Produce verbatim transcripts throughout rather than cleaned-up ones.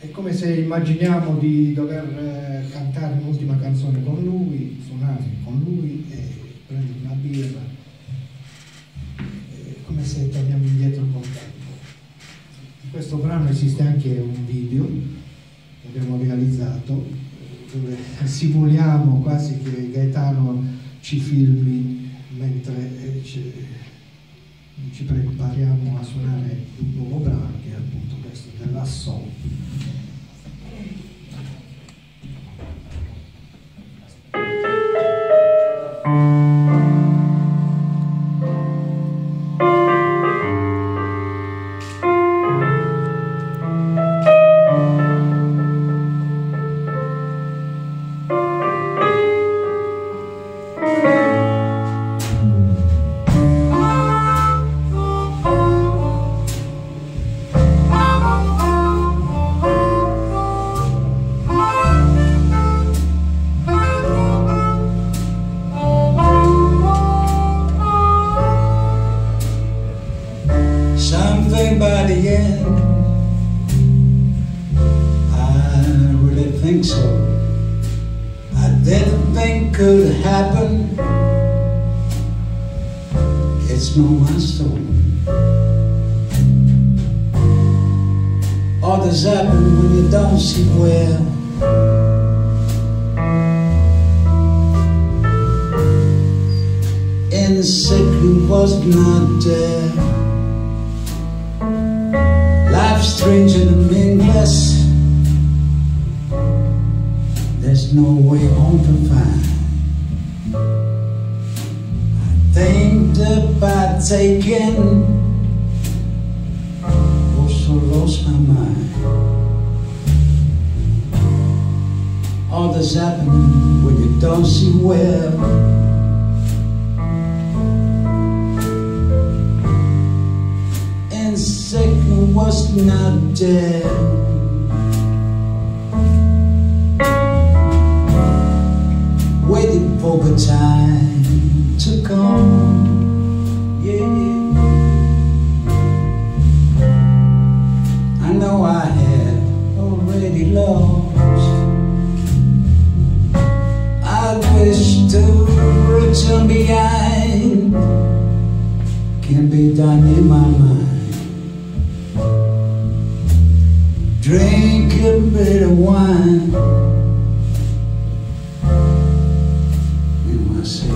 è come se immaginiamo di dover eh, cantare un'ultima canzone con lui, suonare con lui e prendere una birra. È come se torniamo indietro col tempo. Di questo brano esiste anche un video che abbiamo realizzato dove simuliamo quasi che Gaetano ci filmi mentre eh, ci, ci prepariamo a suonare un nuovo brano che è appunto questo della Soul. Something by the end, I really think so. I didn't think could happen. It's no my story. Others happen when you don't see well. Insecurity was not there. Life's strange and meaningless. There's no way home to find. I think about taking, also lost my mind. Others happen when you don't see well. Second was not dead. Waiting for the time to come. Yeah, yeah. I know I had already lost. I wish to return behind. Can't be done in my mind. Drink a bit of wine and I say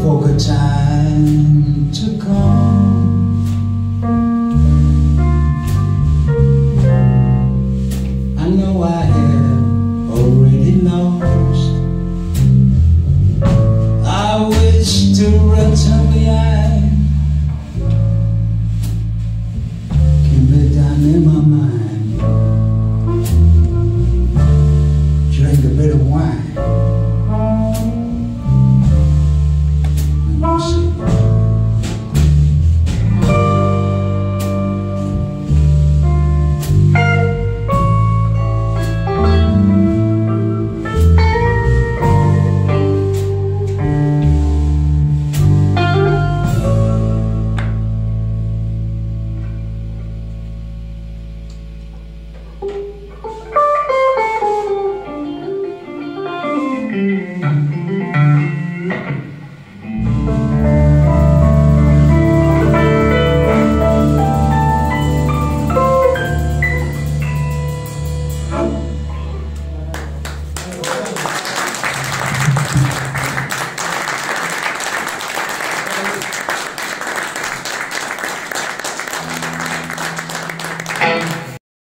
for good time to come. I know I have already lost. I wish to return